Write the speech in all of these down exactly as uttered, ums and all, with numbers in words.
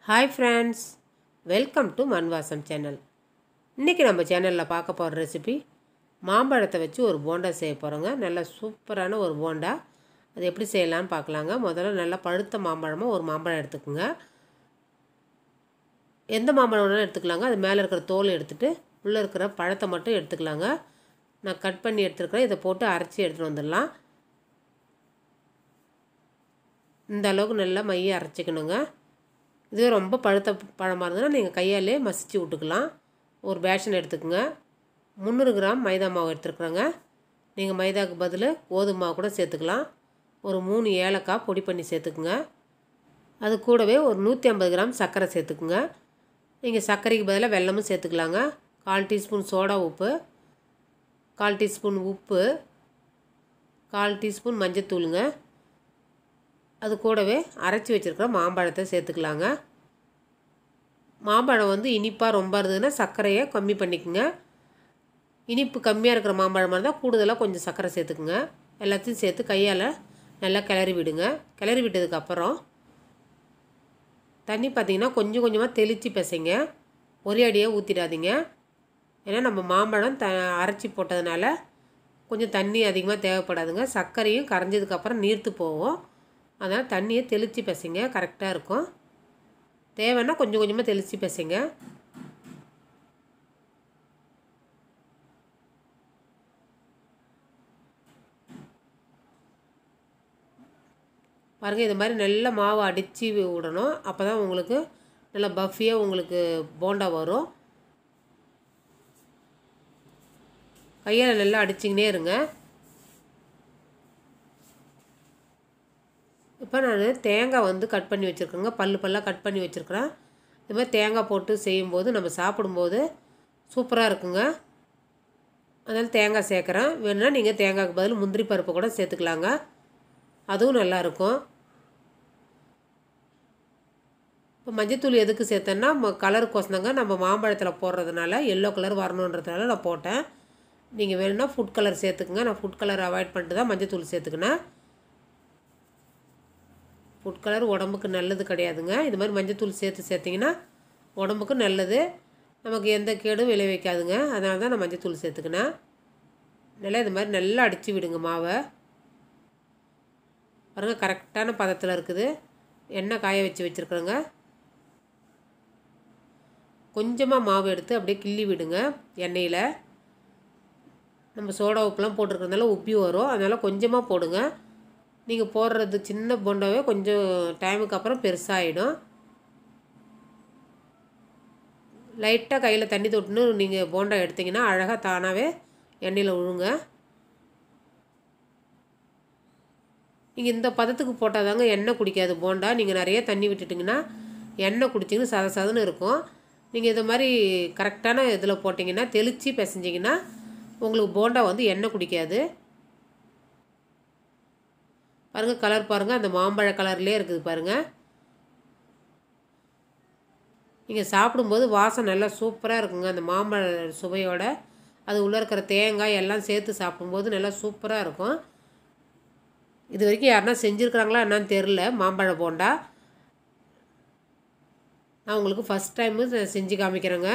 Hi friends, welcome to Mann vaasam channel. இன்னைக்கு நம்ம சேனல்ல பார்க்க போற ரெசிபி மாம்பழத்தை வச்சு ஒரு போண்டா செய்ய போறோங்க. நல்ல சூப்பரான ஒரு போண்டா. அது எப்படி செய்யலாம்னு பார்க்கலாங்க. முதல்ல நல்ல பழுத்த மாம்பழமா ஒரு மாம்பழம் எடுத்துக்கங்க. எந்த மாம்பழம் வேணாலும் எடுத்துக்கலாங்க. அது மேலே இருக்கிற தோல் எடுத்துட்டு உள்ள இருக்கிற பழத்தை மட்டும் எடுத்துக்கலாங்க. நான் கட் பண்ணி எடுத்துக்கிறேன். இதை போட்டு அரைச்சி எடுத்துட்டு வந்துடலாம். இந்த அளவுக்கு நல்லா மைய அரைச்சிக்கணுங்க. இதுவே ரொம்ப பழுத்த பழமாக இருந்ததுன்னா நீங்கள் கையாலே மசிச்சு விட்டுக்கலாம். ஒரு பேஷன் எடுத்துக்கோங்க. முந்நூறு கிராம் மைதா மாவு எடுத்துருக்குறேங்க. நீங்கள் மைதாவுக்கு பதில் கோதுமை மாவு கூட சேர்த்துக்கலாம். ஒரு மூணு ஏலக்காய் பொடி பண்ணி சேர்த்துக்குங்க. அது கூடவே ஒரு நூற்றி ஐம்பது கிராம் சர்க்கரை சேர்த்துக்குங்க. நீங்கள் சர்க்கரைக்கு பதிலாக வெல்லமும் சேர்த்துக்கலாங்க. கால் டீஸ்பூன் சோடா உப்பு, கால் டீஸ்பூன் உப்பு, கால் டீஸ்பூன் மஞ்சத்தூளுங்க. அது கூடவே அரைச்சி வச்சுருக்கிற மாம்பழத்தை சேர்த்துக்கலாங்க. மாம்பழம் வந்து இனிப்பாக ரொம்ப இருந்ததுன்னா சர்க்கரையை கம்மி பண்ணிக்கோங்க. இனிப்பு கம்மியாக இருக்கிற மாம்பழமாக இருந்தால் கூடுதலாக கொஞ்சம் சர்க்கரை சேர்த்துக்குங்க. எல்லாத்தையும் சேர்த்து கையால் நல்லா கிளறி விடுங்க. கிளறி விட்டதுக்கப்புறம் தண்ணி பார்த்திங்கன்னா கொஞ்சம் கொஞ்சமாக தெளித்து பிசைங்க. ஒரே அடியாக ஊற்றிடாதீங்க. ஏன்னா நம்ம மாம்பழம் த அரைச்சி போட்டதுனால கொஞ்சம் தண்ணி அதிகமாக தேவைப்படாதுங்க. சர்க்கரையும் கரைஞ்சதுக்கப்புறம் நீர்த்து போவோம். அதனால் தண்ணியை தெளித்து பிசைங்க. கரெக்டாக இருக்கும். தேவைன்னா கொஞ்சம் கொஞ்சமாக தெளித்து பிசைங்க. பாருங்கள், இது மாதிரி நல்லா மாவு அடித்து விடணும். அப்போ தான் உங்களுக்கு நல்லா பஃபியாக உங்களுக்கு போண்டா வரும். கையால் நல்லா அடிச்சிங்கன்னே இருங்க. இப்போ நான் தேங்காய் வந்து கட் பண்ணி வச்சுருக்கேங்க. பல்லு பல்லாக கட் பண்ணி வச்சுருக்கிறேன். இது மாதிரி தேங்காய் போட்டு செய்யும்போது நம்ம சாப்பிடும்போது சூப்பராக இருக்குங்க. அதனால் தேங்காய் சேர்க்குறேன். வேணுன்னா நீங்கள் தேங்காய்க்கு பதில் முந்திரி பருப்பு கூட சேர்த்துக்கலாங்க. அதுவும் நல்லாயிருக்கும். இப்போ மஞ்சத்தூள் எதுக்கு சேர்த்தேன்னா கலருக்கோசந்தாங்க. நம்ம மாம்பழத்தில் போடுறதுனால எல்லோ கலர் வரணுன்றதுனால நான் போட்டேன். நீங்கள் வேணுன்னா ஃபுட் கலர் சேர்த்துக்குங்க. நான் ஃபுட் கலர் அவாய்ட் பண்ணிட்டு தான் மஞ்சத்தூள் சேர்த்துக்கினேன். ஃபுட் கலர் உடம்புக்கு நல்லது கிடையாதுங்க. இது மாதிரி மஞ்சத்தூள் சேர்த்து சேர்த்திங்கன்னா உடம்புக்கு நல்லது. நமக்கு எந்த கேடும் விளைவிக்காதுங்க. அதனால தான் நான் மஞ்சத்தூள் சேர்த்துக்கினேன். நல்லா இது மாதிரி நல்லா அடித்து விடுங்க மாவை. பாருங்கள், கரெக்டான பதத்தில் இருக்குது. எண்ணெய் காய வச்சு வச்சுருக்குறேங்க. கொஞ்சமாக மாவு எடுத்து அப்படியே கிள்ளி விடுங்க எண்ணெயில். நம்ம சோடா உப்புலாம் போட்டிருக்கிறதுனால உப்பி வரும். அதனால் கொஞ்சமாக போடுங்க. நீங்கள் போடுறது சின்ன போண்டாவே கொஞ்சம் டைமுக்கு அப்புறம் பெருசாகிடும். லைட்டாக கையில் தண்ணி தொட்டுன்னு நீங்கள் போண்டா எடுத்திங்கன்னா அழகாக தானாகவே எண்ணெயில் விழுங்க. நீங்கள் இந்த பதத்துக்கு போட்டால் தாங்க எண்ணெய் குடிக்காது போண்டா. நீங்கள் நிறைய தண்ணி விட்டுட்டிங்கன்னா எண்ணெய் குடிச்சிங்கன்னா சத சதன்னு இருக்கும். நீங்கள் இது மாதிரி கரெக்டான இதில் போட்டிங்கன்னா தெளித்து பிசைஞ்சிங்கன்னா உங்களுக்கு போண்டா வந்து எண்ணெய் குடிக்காது. பாருங்கள், கலர் பாருங்கள், அந்த மாம்பழ கலர்லேயே இருக்குது பாருங்கள். நீங்கள் சாப்பிடும்போது வாசம் நல்லா சூப்பராக இருக்குங்க. அந்த மாம்பழ சுவையோட அது உள்ளே இருக்கிற தேங்காய் எல்லாம் சேர்த்து சாப்பிடும்போது நல்லா சூப்பராக இருக்கும். இது வரைக்கும் யாருன்னா செஞ்சுருக்குறாங்களா என்னான்னு தெரில மாம்பழ போண்டா. நான் உங்களுக்கு ஃபஸ்ட் டைமு செஞ்சு காமிக்கிறேங்க.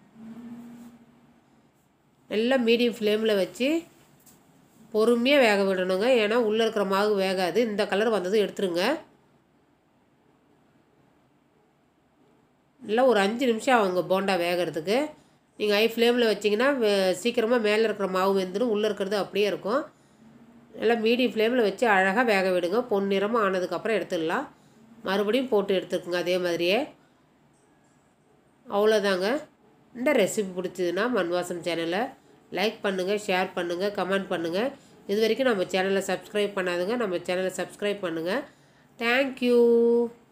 நல்லா மீடியம் ஃப்ளேமில் வச்சு பொறுமையாக வேக விடணுங்க. ஏன்னா உள்ளே இருக்கிற மாவு வேகாது. இந்த கலர் வந்ததும் எடுத்துருங்க. நல்லா ஒரு அஞ்சு நிமிஷம் ஆகுங்க போண்டா வேகிறதுக்கு. நீங்கள் ஹை ஃப்ளேமில் வச்சிங்கன்னா சீக்கிரமாக மேலே இருக்கிற மாவு வெந்துடும். உள்ளே இருக்கிறது அப்படியே இருக்கும். நல்லா மீடியம் ஃப்ளேமில் வச்சு அழகாக வேக விடுங்க. பொன்னிறமாக ஆனதுக்கப்புறம் எடுத்துடலாம். மறுபடியும் போட்டு எடுத்துக்குங்க அதே மாதிரியே. அவ்வளோதாங்க. இந்த ரெசிபி பிடிச்சதுன்னா மண் வாசம் சேனலை லைக் பண்ணுங்கள், ஷேர் பண்ணுங்கள், கமெண்ட் பண்ணுங்கள். இது வரைக்கும் நம்ம சேனலை சப்ஸ்கிரைப் பண்ணாதுங்க. நம்ம சேனலை சப்ஸ்கிரைப் பண்ணுங்கள். தேங்க்யூ.